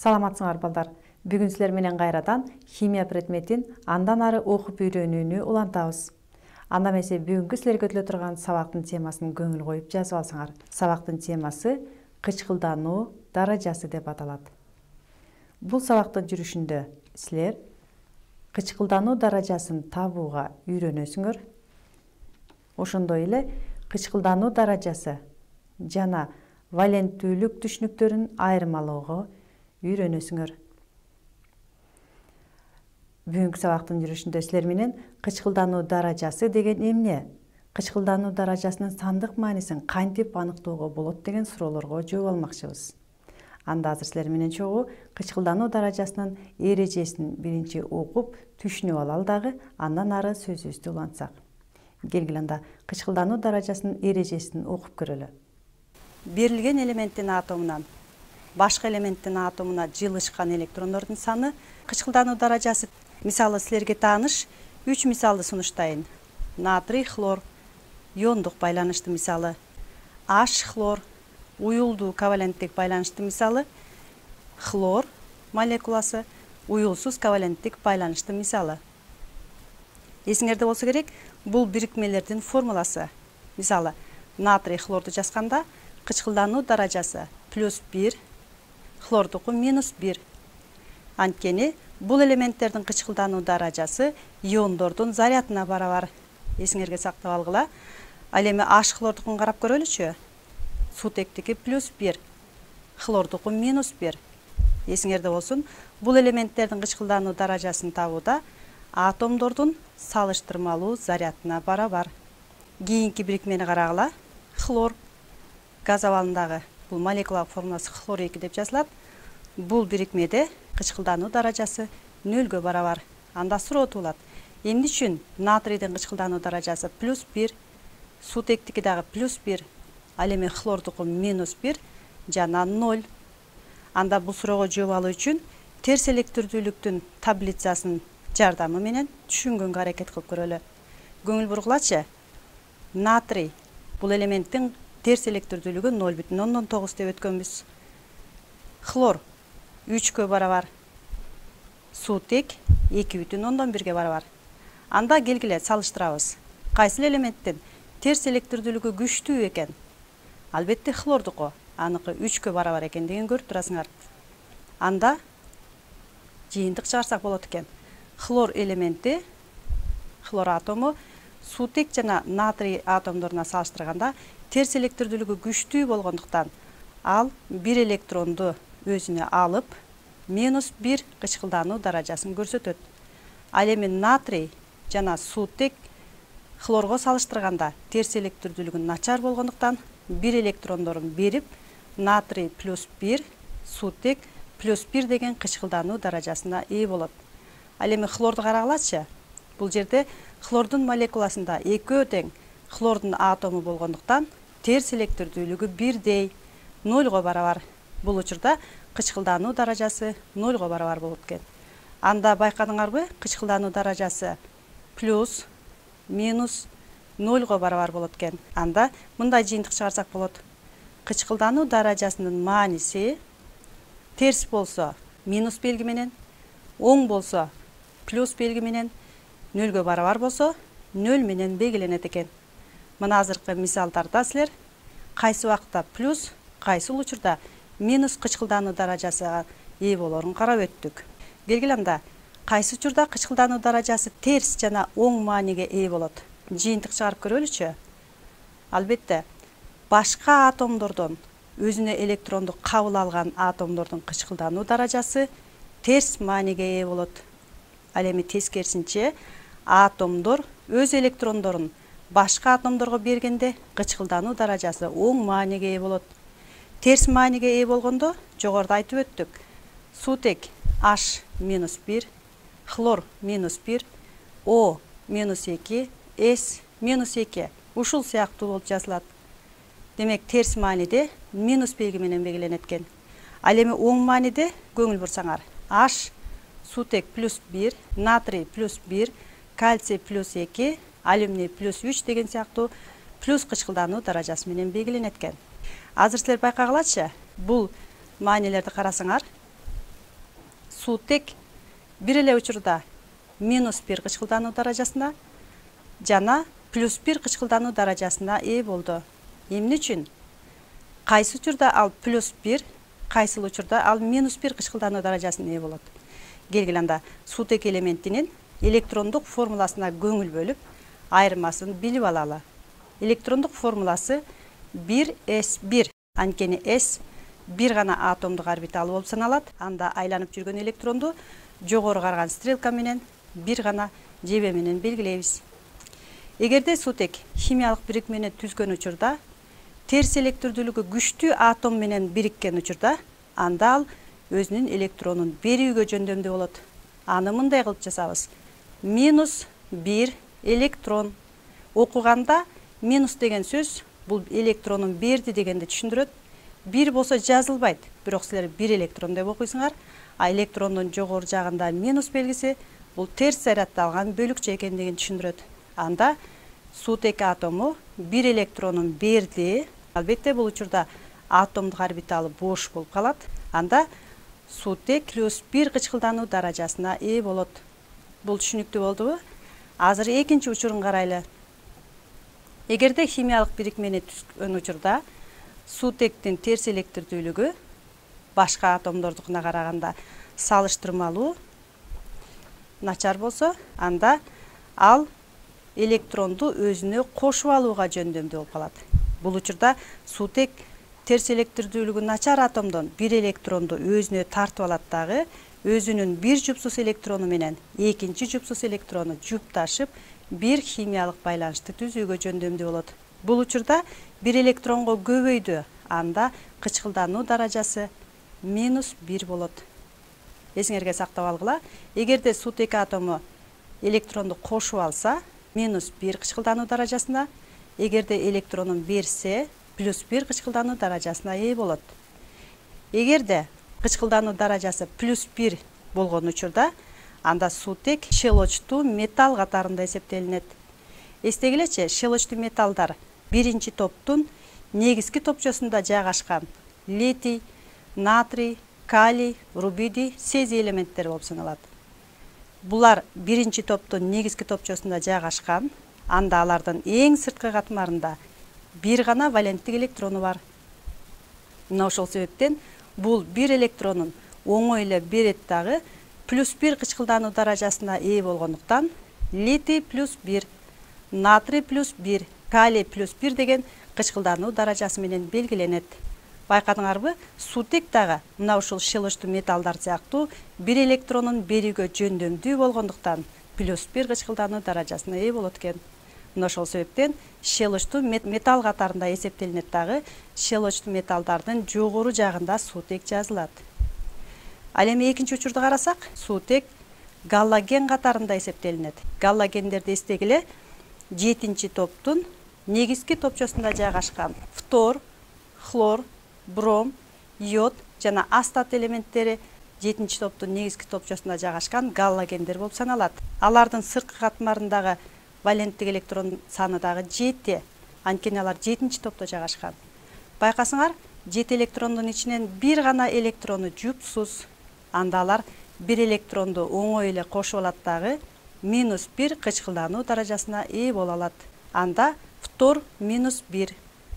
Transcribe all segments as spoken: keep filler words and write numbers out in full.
Саламатсыңар балдар. Бүгүн силер менен кайрадан химия предметин андан ары окуп үйрөнүүнү улантабыз. Анда эмесе бүгүнкү силерге өтүлө турган сабактын темасын көңүл коюп жазып алсаңар. Сабактын темасы кычкылдануу даражасы деп аталат. Бул сабактын жүрүшүндө силер кычкылдануу даражасын табууга үйрөнөсүңөр. Ошондой эле кычкылдануу даражасы жана валенттүүлүк түшүнүктөрүн айырмалоого үйрөнөсүңөр. Бүгүнкү сабактын жүрүшүндө силер менен кычкылдануу даражасы деген эмне? Кычкылдануу даражасынын сандык маанисин кантип аныктоого болот деген суроолорго жооп алмакчыбыз. Анда азыр силер менен чогуу кычкылдануу даражасынын эрежесин биринчи окуп, түшүнүп алалы дагы, андан ары сөзүбүздү улантсак. Келгиле анда кычкылдануу даражасынын эрежесин окуп көрөлү. Берилген элементтин атомунан башка элементтин атомуна жылышкан электрондордун саны кычкылдануу даражасы. Мисалы силерге тааныш үч мисалды сунуштайын. Натрий, хлор, иондук байланышты мисалы. H хлор, уюлдуу коваленттик байланыштын мисалы. Хлор молекуласы, уюлсуз коваленттик байланыштын мисалы. Эсиңерде болсо керек, бул бирикмелердин формуласы. Мисалы, натрий хлорду жазганда кычкылдануу даражасы плюс бир, хлордуку минус бир. Анткени бул элементтердин кычкылдануу даражасы иондордун зарядына барабар. Эсиңерге сактап алгыла. Ал эми H хлордукун карап көрөлүчү. Сутектики плюс бир, хлордуку минус бир. Эсиңерде болсун, бул элементтердин кычкылдануу даражасын табууда атомдордун салыштырмалуу зарядына барабар. Кийинки бирикмени карагыла. Хлор газ абалындагы бул молекулалык формуласы хлор эки деп жазылат. Бул бирикмеде кычкылдануу даражасы нөлгө барабар. Анда суроо туулат. Эмне үчүн натрийдин кычкылдануу даражасы плюс бир, сутектики дагы плюс бир, ал эми хлордуку минус бир жана ноль. Анда бул суроого жооп алуу үчүн терс электирдүүлүктүн таблицасын жардамы менен түшүнгөнгө аракет кылып көрөлү. Көңүл бургулачы. Натрий бул элементтин терс электирдүүлүгү ноль бүтүн ондон тогуз деп өткөнбүз. Хлор үчкө барабар. Сутек эки бүтүн ондон бирге барабар. Анда келгиле салыштырабыз. Кайсы элементтин терс электирдүүлүгү күчтүү экен? Албетте хлордуку. Аныкы үчкө барабар экендигин көрүп турасыңар. Анда жыйынтык чыгарсак болот экен. Хлор элементи, хлор атому сутек жана натрий атомдоруна салыштырганда терс электирдүүлүгү күчтүү болгондуктан ал бир электронду өзүнө алып, минус бир кычкылдануу даражасын көрсөтөт. Ал эми натрий жана сутек хлорго салыштырганда терс электирдүүлүгү начар болгондуктан бир электрондорун берип, натрий плюс бир, сутек плюс бир деген кычкылдануу даражасына ээ болот. Ал эми хлорду карагылачы. Бул жерде хлордун молекуласында экөө тең хлордун атому болгондуктан терс электирдүүлүгү бирдей, нольго барабар. Бул учурда кычкылдануу даражасы нольго барабар болот экен. Анда байкадыңарбы? Кычкылдануу даражасы плюс, минус, нольго барабар болот экен. Анда мындай жыйынтык чыгарсак болот. Кычкылдануу даражасынын мааниси терс болсо минус белги менен, оң болсо плюс белги менен, нөлгө барабар болсо нөл менен белгиленет экен. Мына азыркы мисалдарда силер кайсы убакытта плюс, кайсы учурда минус кычкылдануу даражасына ээ болорун карап өттүк. Келгиле анда кайсы учурда кычкылдануу даражасы терс жана оң мааниге ээ болот? Жыйынтык чыгарып көрөлүчү. Албетте башка атомдордон өзүнө электронду кабыл алган атомдордун кычкылдануу даражасы терс мааниге ээ болот. Ал эми тескерисинче атомдор өз электрондорун башка атомдорго бергенде кычкылдануу даражасы оң мааниге ээ болот. Терс мааниге ээ болгондо жогоруда айтып өттүк. Сутек H минус бир, хлор минус бир, O минус эки, S минус эки. Ушул сыяктуу болуп жазылат. Демек терс мааниде минус белги менен белгиленет экен. Ал эми оң мааниде көңүл бурсаңар. H сутек плюс бир, натрий плюс бир, кальций плюс эки, алюминий плюс үч деген сыяктуу плюс кычкылдануу даражасы менен белгиленет экен. Азыр силер байкагылачы, бул маанилерди карасаңар, суутек бир эле учурда минус бир кычкылдануу даражасына жана плюс бир кычкылдануу даражасына ээ болду. Эмне үчүн? Кайсы учурда ал плюс бир, кайсыл учурда ал минус бир кычкылдануу даражасына ээ болот. Келгиле анда суутек элементинин электрондук формуласына көңүл бөлүп, айырмасын билип алалы. Электрондук формуласы бир эс бир. Анткени S бир гана атомдук орбиталы болуп саналат. Анда айланып жүргөн электронду жогору карган стрелка менен бир гана жебе менен белгилейбиз. Эгерде суутек химиялык бирикмени түзгөн учурда терс электрдүүлүгү күчтүү атом менен бириккен учурда, анда ал өзүнүн электронун берүүгө жөндөмдүү болот. Аны мындай кылып жасабыз. Минус бир электрон. Окуганда минус деген сөз бул электронун берди дегенди түшүндүрөт. бир болсо жазылбайт, бирок силер бир электрон деп окуйсуңар, а электрондун жогору жагында минус белгиси бул терс заряддалган бөлүкчө экендигин түшүндүрөт. Анда суутек атому бир электронун берди. Албетте бул учурда атомдук орбиталы бош болуп калат. Анда суутек плюс бир кычкылдануу даражасына ээ болот. Бул түшүнүктүү болдубу? Азыр экинчи учурун карайлы. Эгерде химиялык бирикмени түзгөн учурда суутектин терс электрдүүлүгү башка атомдордукуна караганда салыштырмалуу начар болсо, анда ал электронду өзүнө кошуп алууга жөндөмдүү болуп калат. Бул учурда суутек терс электрдүүлүгү начар атомдон бир электронду өзүнө тартып алат дагы, өзүнүн бир жупсус электрону менен экинчи жупсус электрону жупташып, бир химиялык байланышты түзүүгө жөндөмдүү болот. Бул учурда бир электронго көбөйдү, анда кычкылдануу даражасы минус бир болот. Эсиңерге сактап алгыла, эгерде суутек атому электронду кошуп алса, минус бир кычкылдануу даражасына, эгерде электронун берсе, плюс бир кычкылдануу даражасына ээ болот. Эгерде кычкылдануу даражасы плюс бир болгон учурда, анда суутек щелочтуу металл катарында эсептелинет. Эстегилечи, щелочтуу металлдар биринчи топтун негизги топчосунда жайгашкан литий, натрий, калий, рубидий, цезий элементтери болуп саналат. Булар биринчи топтун негизги топчосунда жайгашкан, анда алардын эң сырткы катмарында бир гана валенттик электрону бар. Мына ошол себептен бул бир электронун оңой эле берет дагы плюс бир кычкылдануу даражасына ээ болгондуктан литий плюс бир, натрий плюс бир, калий плюс бир деген кычкылдануу даражасы менен белгиленет. Байкадыңарбы? Суутек дагы мына ушул щелочтуу металлдар сыяктуу бир электронун берүүгө жөндөмдүү болгондуктан плюс бир кычкылдануу даражасына ээ болот экен. Мына ошол себептен щелочтуу металл катарында эсептелинет дагы, щелочтуу металлдардын жогору жагында суутек жазылат. Ал эми экинчи учурду карасак, суутек галлоген катарында эсептелинет. Галлогендерди эстегиле, жетинчи топтун негизги топчосунда жайгашкан фтор, хлор, бром, йод жана астат элементтери жетинчи топтун негизги топчосунда жайгашкан галлогендер болуп саналат. Алардын сырткы катмарындагы валенттик электрон саны дагы жети, анткени алар жетинчи топто жайгашкан. Байкасыңар, жети электрондун ичинен бир гана электрону жупсуз, анда алар бир электронду оңой эле кошуп алат дагы, минус бир кычкылдануу даражасына ээ боло алат. Анда фтор минус бир,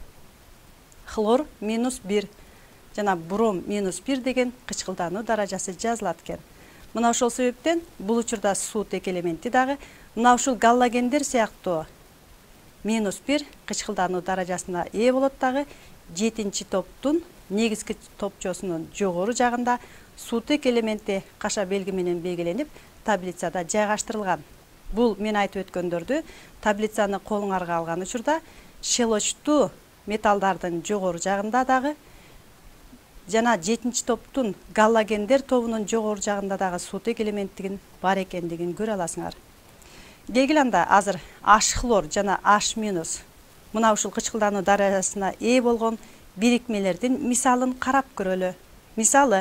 хлор минус бир жана бром минус бир деген кычкылдануу даражасы жазылат экен. Мына ошол себептен бул учурда суутек элементи дагы мына ушул галлогендер сыяктуу минус бир кычкылдануу даражасына ээ болот дагы, жетинчи топтун негизги топчосунун жогору жагында суутек элементи каша белги менен белгиленип, таблицада жайгаштырылган. Бул мен айтып өткөндөрдү таблицаны колуңарга алган учурда щелочтуу металлдардын жогору жагында дагы жана жетинчи топтун галлогендер тобунун жогору жагында дагы суутек элементтигин бар экендигин көрө аласыңар. Келгиле анда азыр H хлор жана H минус мына ушул кычкылдануу даражасына ээ болгон бирикмелердин мисалын карап көрөлү. Мисалы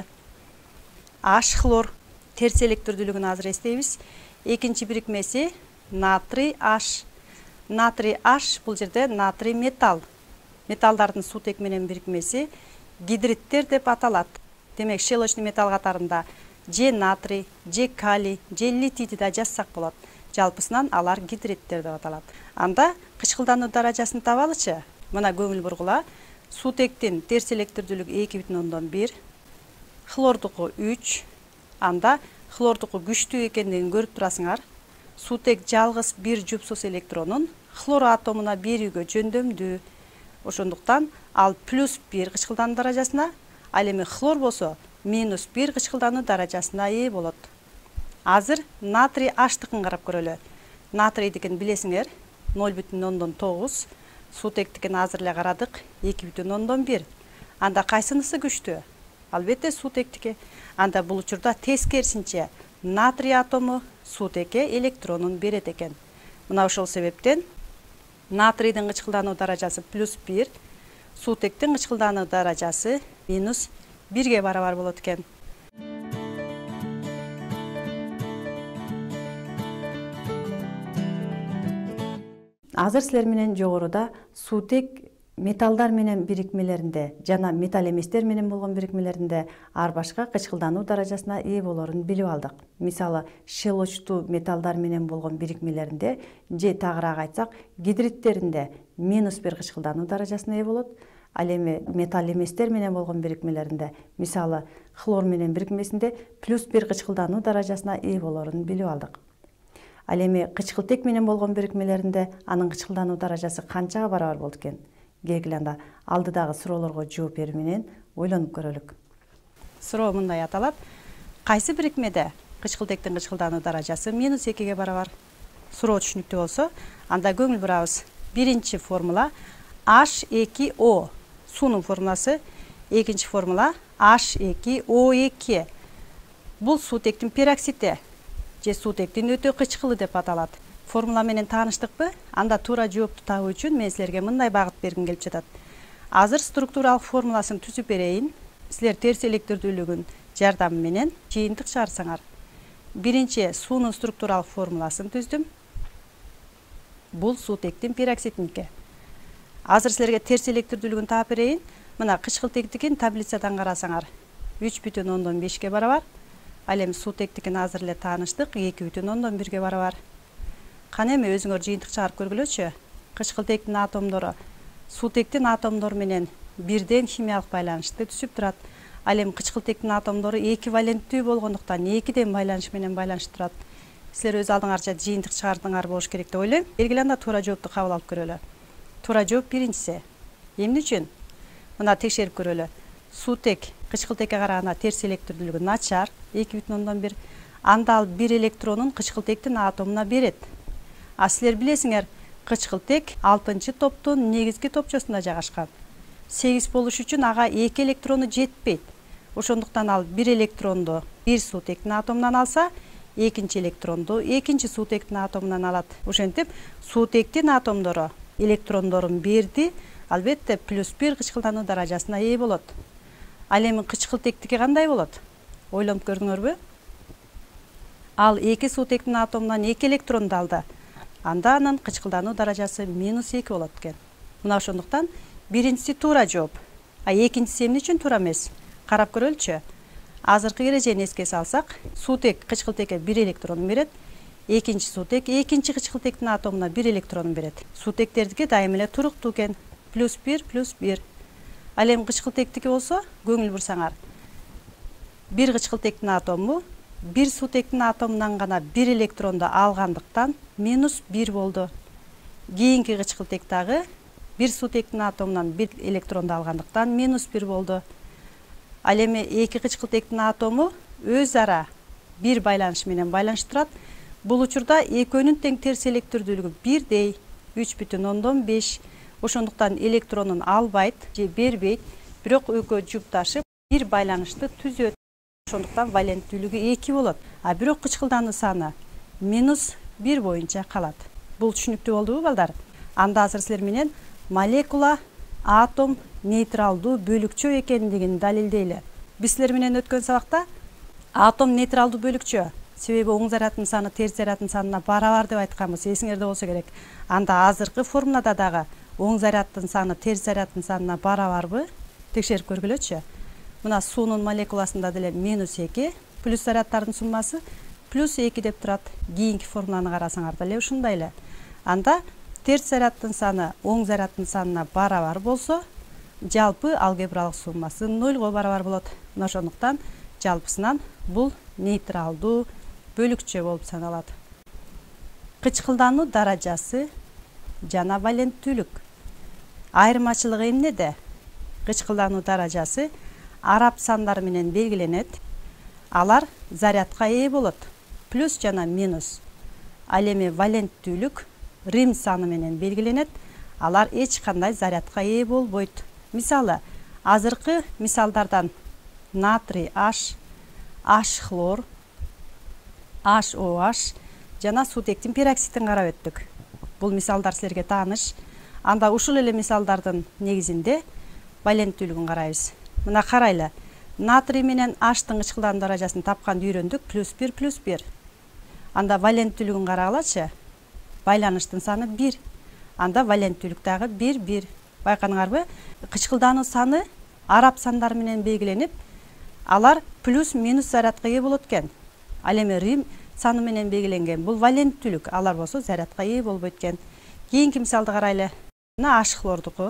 H хлор терс электрдүүлүгүн азыр эстейбиз. Экинчи бирикмеси натрий H. Натрий H бул жерде натрий металл. Металлдардын суутек менен бирикмеси гидриттер деп аталат. Демек, щелочный металл катарында же натрий, же калий, же литийди да жазсак болот. Жалпысынан алар гидриттер деп аталат. Анда кычкылдануу даражасын табалычы. Мына көңүл бургула. Суутектин терс электрлүүлүгү эки бүтүн ондон бир, хлордуку үч. Анда хлордуку күчтүү экендигин көрүп турасыңар. Суутек жалгыз бир жупсуз электронун хлор атомуна берүүгө жөндөмдүү. Ошондуктан ал плюс бир кычкылдануу даражасына, ал эми хлор болсо минус бир кычкылдануу даражасына ээ болот. Азыр натрий аштыкын карап көрөлү. Натрийдикин билесиңер, ноль бүтүн ондон тогуз, суутектикин азыр эле карадык, эки бүтүн ондон бир. Анда кайсынысы күчтүү? Албетте суутектики. Анда бул учурда тескерисинче натрий атому суутекке электронун берет экен. Мына ошол себептен натрийдин кычкылдануу даражасы плюс бир, суутектин кычкылдануу даражасы минус бирге барабар болот экен. Азыр силер менен жогоруда суутек металлдар менен бирикмелеринде жана металл эместер менен болгон бирикмелеринде ар башка кычкылдануу даражасына ээ болорун билип алдык. Мисалы, шелочтуу металлдар менен болгон бирикмелеринде же тагыраак айтсак, гидриттеринде минус бир кычкылдануу даражасына ээ болот. Ал эми металл эместер менен болгон бирикмелеринде, мисалы, хлор менен бирикмесинде плюс бир кычкылдануу даражасына ээ болорун билип алдык. Ал эми кычкылтек менен болгон бирикмелеринде анын кычкылдануу даражасы канчага барабар болот экен? Келгиле анда алдыдагы суроолорго жооп берүү менен ойлонуп көрөлүк. Суроо мындай аталат. Кайсы бирикмеде кычкылтектин кычкылдануу даражасы минус экиге барабар? Суроо түшүнүктүү болсо, анда көңүл бурабыз. Биринчи формула H эки O. Суунун формуласы. Экинчи формула H эки O эки. Бул суутектин пероксиди же суутектин өтө кычкылы деп аталат. Формула менен тааныштыкпы? Анда туура жоопту табуу үчүн мен силерге мындай багыт бергим келип жатат. Азыр структуралык формуласын түзүп берейин. Силер терс электрлүүлүгүн жардамы менен жыйынтык чыгарсаңар. Биринчи суунун структуралык формуласын түздүм. Бул суутектин пероксидиники. Азыр силерге терс электрлүүлүгүн таап берейин. Мына кычкылтектикин таблицадан карасаңар үч бүтүн ондон бешке барабар. Ал эми суутектикин азыр эле тааныштык эки бүтүн ондон бирге барабар. Кана эми өзүңөр жыйынтык чыгарып көргүлөчү. Кычкылтектин атомдору суутектин атомдору менен бирден химиялык байланышты түзүп турат. Ал эми кычкылтектин атомдору эквиваленттүү болгондуктан экиден байланыш менен байланыш турат. Силер өз алдыңарча жыйынтык чыгардыңар болуш керек деп ойлойм. Белгиле анда туура жоопту кабыл алып көрөлү. Туура жооп биринчиси. Эмне үчүн? Мына текшерип көрөлү. Суутек кычкылтекке караганда терс электрлүүлүгү начар, эки бүтүн ондон бир. Анда ал бир электронун кычкылтектин атомуна берет. А силер билесиңер, кычкылтек алтынчы топтун негизги топчосунда жайгашкан. сегиз болуш үчүн ага эки электрону жетпейт. Ошондуктан ал бир электронду бир суутектин атомунан алса, экинчи электронду экинчи суутектин атомунан алат. Ошентип, суутектин атомдору электрондорун берди, албетте плюс бир кычкылдануу даражасына ээ болот. Ал эми кычкылтектики кандай болот? Ойлонуп көрдүңөрбү? Ал эки суутектин атомунан эки электронду алды. Анда анын кычкылдануу даражасы минус эки болот экен. Мына ошондуктан биринчиси туура жооп. А экинчиси эмне үчүн туура эмес? Карап көрөлүчү. Азыркы эрежени эске салсак, суутек кычкылтекке бир электрон берет, экинчи суутек экинчи кычкылтектин атомуна бир электрон берет. Суутектердики дайым эле туруктуу экен. Плюс бир, плюс бир. Ал эми кычкылтектики болсо, көңүл бурсаңар. Бир кычкылтектин атому бир суутектин атомунан гана бир электронду алгандыктан минус бир болду. Кийинки кычкылтек дагы бир суутектин атомунан бир электронду алгандыктан минус бир болду. Ал эми эки кычкылтектин атому өз ара бир байланыш менен байланыштып турат. Бул учурда экөөнүн тең терс электрлүүлүгү бирдей, үч бүтүн ондон беш. Ошондуктан электронун албайт же бербейт, бирок экөө жупташып бир байланышты түзөт. Ошондуктан валенттүүлүгү эки болот. А бирок кычкылдануу саны минус бир боюнча калат. Бул түшүнүктүү болдубу, балдар? Анда азыр силер менен молекула, атом нейтралдуу бөлүкчө экендигин далилдейли. Биз силер менен өткөн сабакта атом нейтралдуу бөлүкчө, себеби оң зарядтын саны терс зарядтын санына барабар деп айтканбыз, эсиңерде болсо керек. Анда азыркы формулада дагы оң зарядтын саны терс зарядтын санына барабарбы? Текшерип көргүлөчү. Мына суунун молекуласында деле минус эки, плюс зарядтардын суммасы плюс эки деп турат. Кийинки формуланы карасаңар деле ушундай эле. Анда терс зарядтын саны оң зарядтын санына барабар болсо, жалпы алгебралык суммасы нольго барабар болот. Мына ошондуктан жалпысынан бул нейтралдуу бөлүкчө болуп саналат. Кычкылдануу даражасы жана валенттүүлүк. Айырмачылыгы эмнеде? Кычкылдануу даражасы араб сандары менен белгиленет. Алар зарядка ээ болот. Плюс жана минус. Ал эми валенттүүлүк рим саны менен белгиленет. Алар эч кандай зарядка ээ болбойт. Мисалы, азыркы мисалдардан натрий H, H хлор, H O H жана суутектин пероксидин карап өттүк. Бул мисалдар силерге тааныш. Анда ушул эле мисалдардын негизинде валенттүүлүгүн карайбыз. Мына карайлы. Натрий менен H-тын кычкылдануу даражасын тапканды үйрөндүк. плюс бир плюс бир. Анда валенттүүлүгүн карагалачы. Байланыштын саны бир. Анда валенттүүлүк дагы бир бир. Байкадыңарбы? Кычкылдануу саны араб сандары менен белгиленип, алар плюс минус зарядка ээ болот экен. Ал эми рим саны менен белгиленген. Бул валенттүүлүк. Алар болсо зарядка ээ болбойт экен. Кийинки мисалды карайлы. Мына H хлордуку.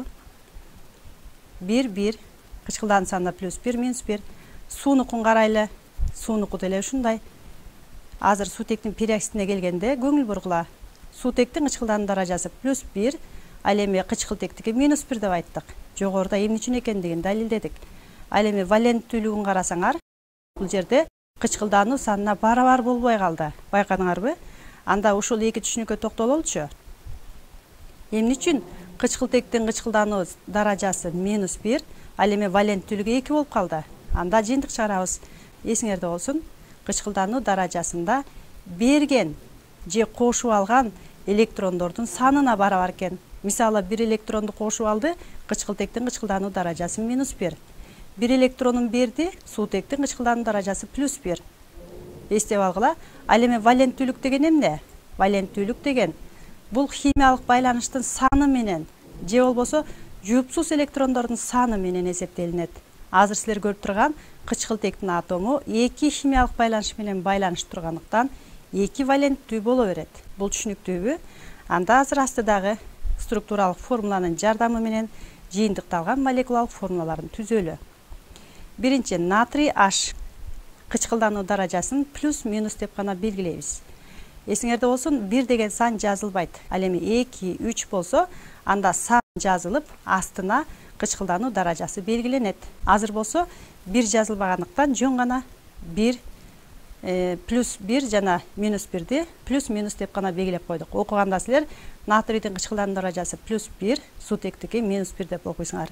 бир бир. Кычкылдануу саны плюс бир минус бир. Суунукун карайлы. Суунуку деле ушундай. Азыр суутектин пероксидине келгенде көңүл бургула. Суутектин кычкылдануу даражасы плюс бир, ал эми кычкылтектики минус бир деп айттык. Жогоруда эмне үчүн экендигин далилдедик. Ал эми валенттүүлүгүн карасаңар, бул жерде кычкылдануу санына барабар болбой калды. Байкадыңарбы? Анда ушул эки түшүнүккө токтололчу. Эмне үчүн кычкылтектин кычкылдануу даражасы минус бир, ал эми валенттүүлүгү эки болуп калды. Анда жыйынтык чыгарабыз. Эсиңерде болсун, кычкылдануу даражасында берген же кошуп алган электрондордун санына барабар экен. Мисалы, бир электронду кошуп алды, кычкылтектин кычкылдануу даражасы минус бир. Бир электронун берди, суутектин кычкылдануу даражасы плюс бир. Эстеп алгыла. Ал эми валенттүүлүк деген эмне? Валенттүүлүк деген бул химиялык байланыштын саны менен же болбосо жуупсуз электрондордун саны менен эсептелинет. Азыр силер көрүп турган кычкылтектин атому эки химиялык байланыш менен байланышып тургандыктан эки валенттүү боло берет. Бул түшүнүктүүбү? Анда азыр астыдагы структуралык формуланын жардамы менен жыйынтыкталган молекулалык формулаларын түзөлү. Биринчи, натрий H кычкылдануу даражасын плюс минус деп гана белгилейбиз. Эсиңерде болсун, бир деген сан жазылбайт. Ал эми эки, үч болсо, анда сан жазылып, астына кычкылдануу даражасы белгиленет. Азыр болсо, бир жазылбагандыктан жөн гана бир плюс бир жана минус бирди плюс минус деп гана белгилеп койдук. Окуганда силер натрийдин кычкылдануу даражасы плюс бир, суутектики минус бир деп окуйсуңар.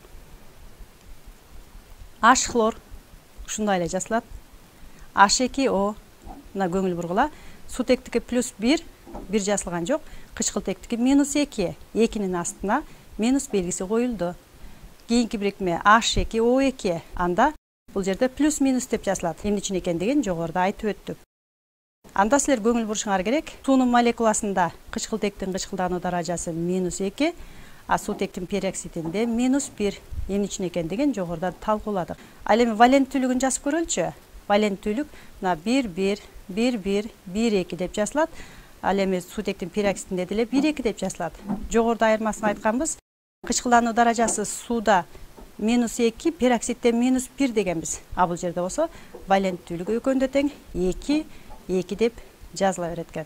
H хлор ушундай эле жазылат. H эки O мына көңүл бургула. Суутектики плюс бир, бир жазылган жок. Кычкылтектики минус эки, экинин астына минус белгиси коюлду. Кийинки бирикме H эки O эки, анда бул жерде плюс минус деп жазылат. Эмне үчүн экендигин жогоруда айтып өттүк. Анда силер көңүл бурушуңар керек. Суунун молекуласында кычкылтектин кычкылдануу даражасы минус эки, а суутектин пероксидинде минус бир. Эмне үчүн экендигин жогоруда талкууладык. Ал эми валенттүүлүгүн жазып көрөлчү. Валенттүүлүк мына бир бир, бир бир, бир эки деп жазылат. Ал эми суутектин пероксидинде деле бир эки деп жазылат. Жогоруда айырмасын айтканбыз. Кычкылдануу даражасы сууда минус эки, пероксидде минус бир дегенбиз. А бул жерде болсо валенттүүлүгү экөөндө тең эки, эки деп жазыла берет экен.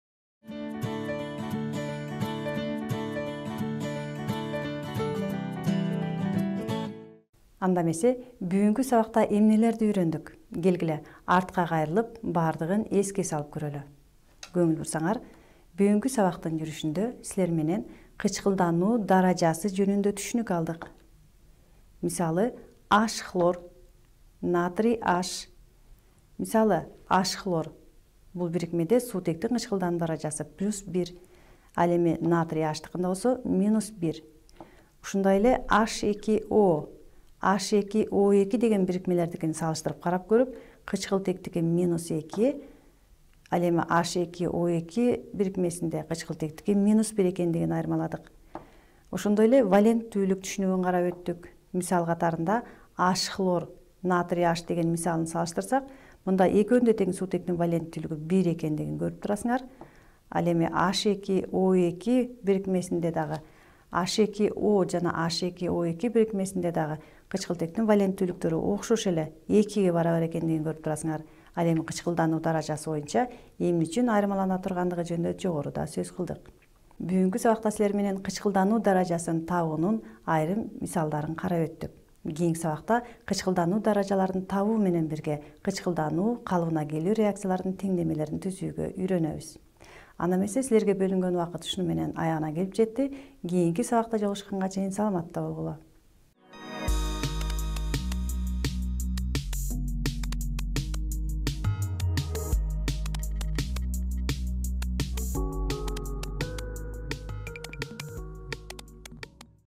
Анда эмесе бүгүнкү сабакта эмнелерди үйрөндүк? Келгиле артка кайрылып баардыгын эске салып көрөлү. Көңүл бурсаңар, бүгүнкү сабактын жүрүшүндө силер менен кычкылдануу даражасы жөнүндө түшүнүк алдык. Мисалы, H хлор, натрий H. Мисалы, H хлор бул бирикмеде суутектин кычкылдануу даражасы плюс бир. Ал эми натрий H-тыкында болсо минус бир. Ушундай эле H эки O, H эки O эки деген бирикмелердикин салыштырып карап көрүп, кычкылтектики минус эки, ал эми H эки O эки бирикмесинде кычкылтектики минус бир экендигин айырмаладык. Ошондой эле валенттүүлүк түшүнүгүн карап өттүк. Мисал катарында H хлор, натрий H деген мисалын салыштырсак, Мында экөөнүн да тең суутектин валенттүүлүгү бир экендигин көрүп турасыңар. Ал эми H эки O эки бирикмесинде дагы H эки O жана H эки O эки бирикмесинде дагы кычкылтектин валенттүүлүктөрү окшош эле экиге барабар экендигин көрүп турасыңар. Ал эми кычкылдануу даражасы боюнча эмне үчүн айырмалана тургандыгы жөнүндө жогоруда сөз кылдык. Бүгүнкү сабакта силер менен кычкылдануу даражасын табуунун айрым мисалдарын карап өттүк. Кийинки сабакта кычкылдануу даражаларын табуу менен бирге кычкылдануу калыбына келүү реакцияларынын теңдемелерин түзүүгө үйрөнөбүз. Анда эмесе силерге бөлүнгөн убакыт ушуну менен аягына келип жетти. Кийинки сабакта жолугушканга чейин саламатта болгула.